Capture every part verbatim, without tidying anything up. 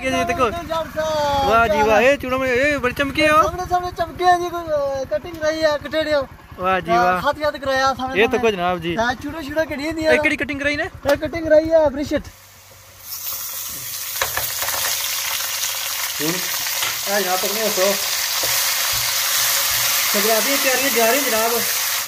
जी देखो वाह जी वाह, ये चूड़ों में ये बड़ी चमकी हो, सामने सामने चमके हैं जी, कटिंग रही है कटेड़ियों। वाह जी वाह, हाथ याद कराया सामने ये तो को जनाब जी चूड़ो चूड़ो के नहीं दिया, एकड़ी कटिंग कराई ने, ये कटिंग रही है ब्रिशट। आ यहां पर नहीं हो सब्राती तैयारियां जारी जनाब।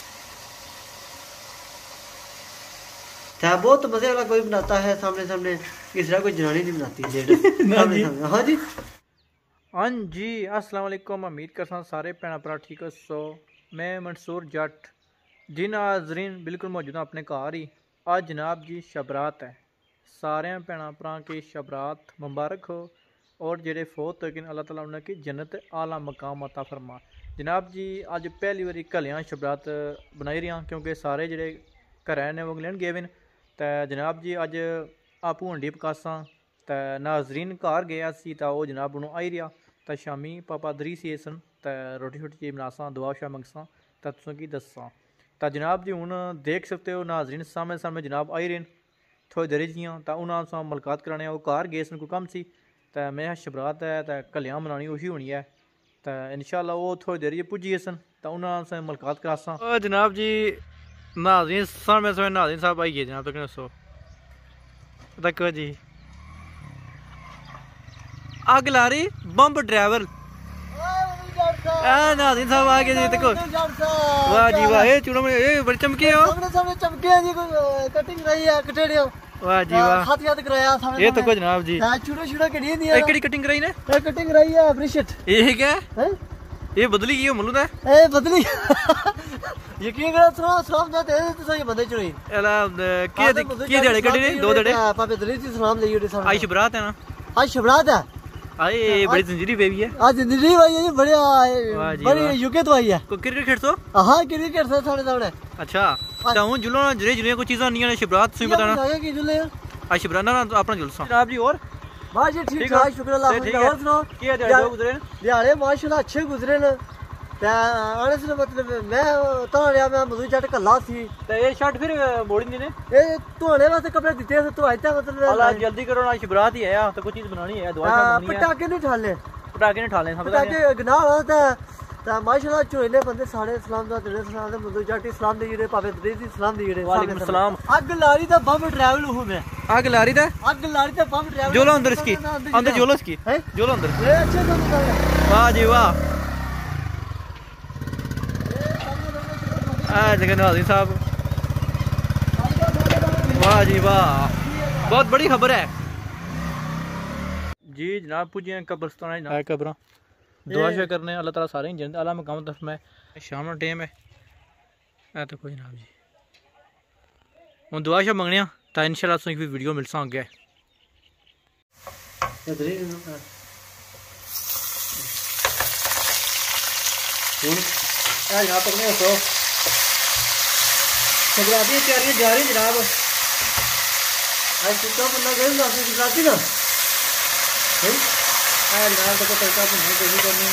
बहुत मजे वाला कोई बनाता है सामने सामने, इस तरह कोई जनानी नहीं बनाती सामने सामने। हाँ जी हाँ जी, अस्सलाम वालेकुम, उम्मीद करता सारे भैन भरा ठीक हो। सो मैं मंसूर जट जी नाजरीन बिल्कुल मौजूद हूँ अपने घर ही। आज जनाब जी शबरात है, सारे भैन भरा की शबरात मुबारक हो और जेडे फोत हो अल्लाह ताला उन्हें की जन्नत आला मकाम अता फरमा। जनाब जी अज पहली बारी कलियां शबरात बनाई रही, क्योंकि सारे जेडे घर ने वो इंग्लैंड गए न। तो जनाब जी अज आपू हंडी पकासा तो नाजरीन घर गया सी, तो वो जनाब उन्होंने आई रहा, तो शामी पापा दरी सी सन, तो रोटी शोटी चीज बनासा, दुआ शा मंगसा, तो तुसें की दसा। तो जनाब जी हूँ देख सकते हो नाजरीन सामने सामने जनाब आई रहे थोड़ी देर जियाँ, तो उन्होंने मुलाकात कराने वो घर गए सन, कोई कम सी, तो मैं शबरात है तो कलियां बनानी उसी होनी है, तो इंशाल्लाह वो थोड़ी देर पुजी गए सन, तो उन्होंने मुलाकात करासा। जनाब जी नाज़रीन सामने सामने नाज़रीन साहब आई गए जनाब, तो सो देखो जी आग ला रही बम्ब ड्राइवर नाज़रीन साहब आ गए जी देखो। वाह जी वाह, ये चूड़ों में ये बड़ी चमकी हो, सामने सामने चमके हैं जी, कटिंग रही है कटेड़ियों। वाह जी वाह, हाथ याद कराया सामने, ये तो को जनाब जी चूड़ो चूड़ो के नहीं दिया, एकड़ी कटिंग कराई ने, कटिंग रही है ब्रिशट। ये क्या है, ये बदली की मलूद है, ए बदली यकीन करो सलाम सलाम जाते हैं तो सही बंदे चुनी एला के के देड़े कड़ी ने दो देड़े पापे दली सी सलाम ले उड़े सामने। आज शबरात है ना, आज शबरात है, आई बड़ी जिंदगी बेबी है, आज जिंदगी भाई ये बढ़िया बड़ी यूके तो आई है। को क्रिकेट खेलसो? हां क्रिकेट खेलसो सामने सामने। अच्छा तो हूं जुलो ना जरे जुले को चीज़ां नहीं है शबरात से बताना की जुले आज शबरात ना अपना जुलसा जनाब जी। और बस जी ठीक ठाक शुक्र अल्लाह का। और सुनो क्या दिहाड़े गुजरे? दिहाड़े माशाल्लाह अच्छे गुजरे न। आने से मतलब मैं तो रहा मैं मधु जट कल्ला सी, ते ये शर्ट फिर मोड़ी दी ने, ए धोने वास्ते कपड़े दिते थे तो आइता मतलब अल्लाह जल्दी करो ना शबरात ही है तो कुछ चीज बनानी है, दुआ करनी है। पटाके नहीं ठाले, पटाके नहीं ठाले, पटाके गनाह होता ता माशाल्लाह चोइले बंदे सारे सलाम दा तेरे सलाम दे मधु जट सलाम दे जेड़े पावे दे दी सलाम दे जेड़े। वालेकुम सलाम। आग लारी दा बम ट्रैवल हूं मैं, आग लारी दा आग लारी दा बम ट्रैवल जोलो अंदर इसकी अंदर जोलो इसकी है जोलो अंदर। ए अच्छे तो वाह जी वाह, आ जगह नाज़रीन साहब वाह जी वाह, बहुत बड़ी खबर है जी जनाब। पुजे कब्रस्तान है जनाब, कब्र दुआ शा करने अल्लाह ताला सारे जन्नत आला मकाम तरफ में। शाम का टाइम है ए तो कोई जनाब जी हूँ दुआ शा मंगने तो इंशाल्लाह तुसें कोई वीडियो मिल सा अग्गे। यहाँ पर नहीं हो शबराती तैयारियां जारी जनाब। आज सुक्का बंदा गए ना शबराती ना है जनाब, तो तड़का तो नहीं देनी करनी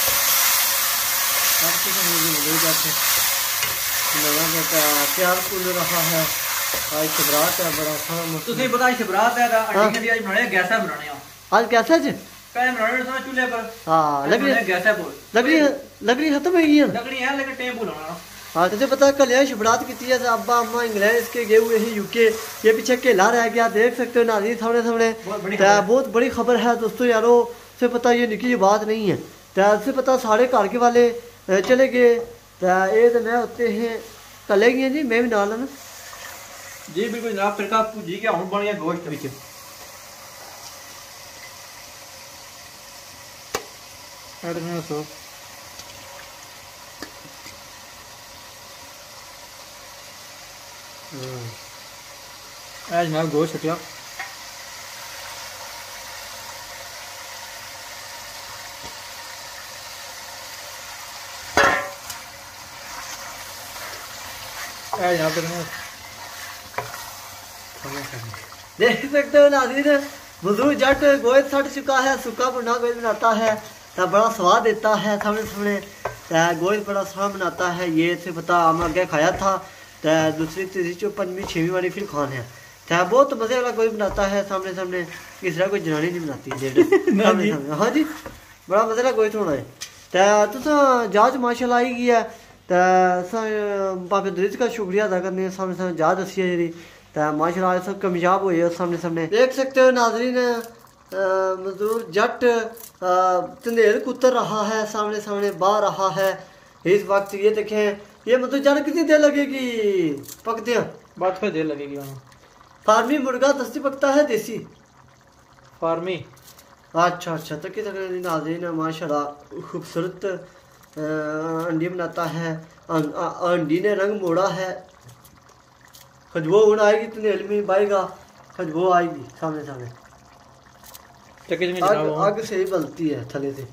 हर किसी में ले जाते नवा बेटा प्यार कुल रहा है। आज शबरात है बड़ा सारा तुझे पता है शबरात है अंडी ने आज बनाने गैसा बनाने आज कैसा ज पहले बनाने था चूल्हे पर। हां लकड़ी गैसा बोल लकड़ी लकड़ी खत्म हो गई है, लकड़ी है लेकिन टाइम बुलाना। हाँ तुझे पता कल शबरात की थी, अब्बा अम्मा इंग्लैंड इसके गए हुए हैं यूके, ये पीछे केला रह गया देख सकते हो नाज़रीन सामने सामने। बहुत बड़ी खबर है दोस्तों यारो, से पता ये निकी बात नहीं है, तो पता सारे घर के वाले चले गए, तो ये तो मैं होते हैं कले गए जी, मैं भी नाल ना जी बिल्कुल जनाब। फिर का जी के हुन बन गया गोश्त विच अरे सो आज जनाब गोश्त निकला। देख सकते हो नाज़रीन वज़ू जट गोश्त सट चुका है, सूखा भुना गोश्त बनाता है तो बड़ा स्वाद देता है सामने सामने, गोश्त बड़ा स्वाद बनाता है। ये से पता हम आगे खाया था, तो दूसरी तीसरी चौ पंजवीं छवीं वाली फिर खान है, तो बहुत मजे वाला कोई बनाता है सामने सामने, किस तरह कोई जनानी नहीं बनाती है सामने सामने। हाँ जी बड़ा मजे वाला कोई थोड़ा है। तो तुसा जाच माशाल्लाह आई गई है, तो बाबे दरीज का शुक्रिया अदा करने सामने सामने जाच दसी है जी, तो माशाल्लाह सब कामयाब हुए हो सामने सामने। देख सकते हो नाजरीन मजदूर जट तंदेल कुतर रहा है सामने सामने बा रहा है इस वक्त। ये देखें ये मतलब जट कितनी देर लगेगी पकते हैं? बात फिर देर लगेगी वहाँ। फार्मी मुर्गा दस्ती पकता है देसी फार्मी। अच्छा अच्छा तो किस नाज़रीन माशाल्लाह खूबसूरत अंडी बनाता है। अंडी ने रंग मोड़ा है, खुशबू उड़ आएगी तंदेल में बाएगा, खुशबू आएगी सामने सामने। आग, आग से ही बलती है थले से।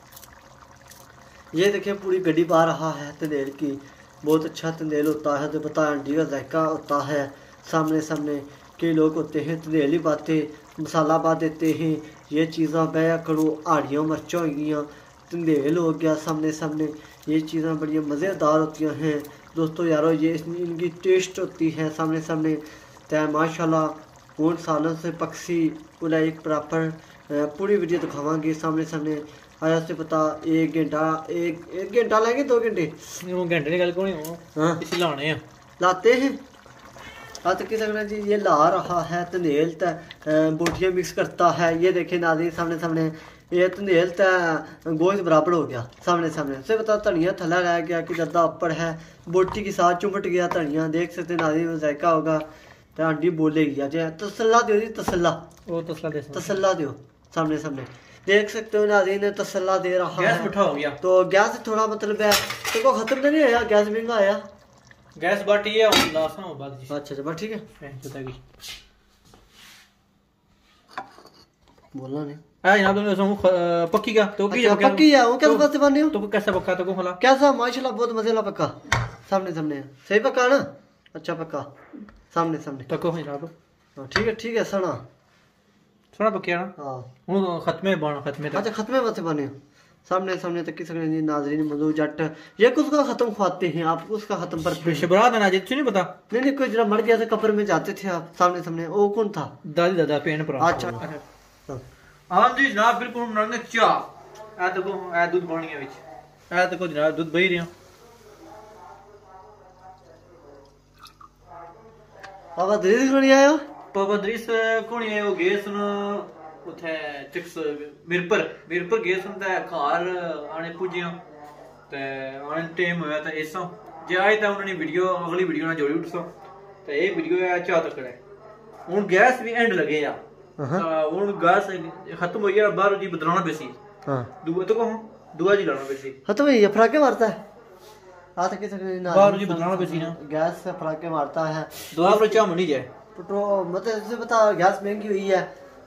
ये देखिए पूरी गड्डी पा रहा है तंदेल की, बहुत अच्छा तंदेल होता है तो पता अंडी का जायका होता है। सामने सामने कई लोग होते हैं तंदेली बातें मसाला पा देते हैं, ये चीज़ां बया करो आड़ियाँ मिर्चा हो गई तंदेल हो गया सामने सामने। ये चीज़ां बड़ी मज़ेदार होती हैं दोस्तों यारो, ये इनकी टेस्ट होती है सामने सामने। तो माशाल्लाह ऊँट सालों से पक्षी पूरा एक बराबर पूरी वीडियो दिखावांगे सामने सामने। आया से पता एक घंटा एक एक घंटा लेंगे दो घंटे घंटे निकल को नहीं हाँ इसी लाने हैं लाते हैं। हाँ तो किस जी ये ला रहा है तंदेल तो बोटियाँ मिक्स करता है। ये देखे नाज़रीन सामने सामने ये तंदेल तो गोश्त बराबर हो गया सामने सामने से पता धनिया थला रह गया कि दर्दा ऊपर है, बोटी के साथ चुमट गया धनिया। देख सकते नाज़रीन जायका होगा तो आंटी बोलेगी आज तसल्ला दो जी तसल्ला वो तसल्ला दे तसल्ला दो सामने सामने। देख सकते हो नाज़रीन तसल्ला दे रहा गैस है। उठा हो गया तो गैस थोड़ा मतलब है तो को खत्म तो नहीं आया, गैस महंगा आया गैस बाटी है लास्ट में बात। अच्छा अच्छा बस ठीक है बताइए बोलना नहीं आ जनाब तुमने उसको पक्की का तो की अच्छा, पक्की है वो कैसे बात बने हो तो कैसा पक्का तो को होला कैसा माशाल्लाह बहुत मजे वाला पक्का सामने सामने सही पक्का ना अच्छा पक्का सामने सामने तो को जनाब हाँ, ठीक है ठीक है सना सुना पक्किया ना हाँ वो खत्मे बना खत्मे तक अच्छा खत्मे मत बने हो सामने सामने तक की सकते नाजरीन मौजूद जट ये किसका खत्म खुआते हैं आप उसका खत्म पर शबरात है ना जित नहीं पता नहीं नहीं कोई जरा मर गया था कब्र में जाते थे आप सामने सामने वो कौन था दादी दादा पेन पर अच्छा हाँ जी जनाब बिल्कुल नरने चाह ए देखो ए दूध बन गया विच ए देखो जनाब दूध बही रहा बाबा दरीज कोनी आयो बाबा दरीज कोनी आयो गेस न उथे चिक्स मिरपर मिरपर गेस हुंदा घर आने पुजिया ते आने टाइम होया ते ऐसा जे आए ता उन्होंने वीडियो अगली वीडियो ना जोड़ी उठसो ते ये वीडियो है चाह तक है हुन गैस भी एंड लगे या हुन गैस खत्म हो गया बाहर जी बदलाना बेसी हां दुआ तो को दुआ जी लाना बेसी खत्म है ये फराके मारता है आ तक सकते ना बाहर जी बदलाना बेसी ना गैस से फराके मारता है दुआ पर चाह मनी जाए तो मतलब इससे बता गैस महंगी हुई है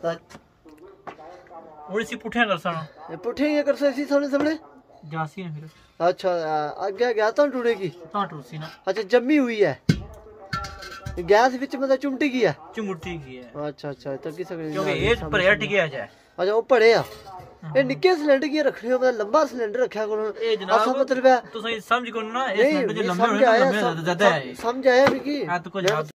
और इसी पुठे कर सना पुठे ये कर सकती सामने सामने जासी ने फिर अच्छा आगे गया तो टूटेगी हां टूटसी ना अच्छा जम्मी हुई है गैस विच मतलब चुमटी गई है चुमटी की है अच्छा अच्छा तो किस क्योंकि ये पर यार टिक गया जाए अच्छा वो पड़े आ ये निक्के सिलेंडर की रखने हो मतलब लंबा सिलेंडर रखा करो ए जनाब मतलब है तो सही समझ को ना ये सिलेंडर जो लंबे होने लंबे ज्यादा है समझ आया मिकी हां तो को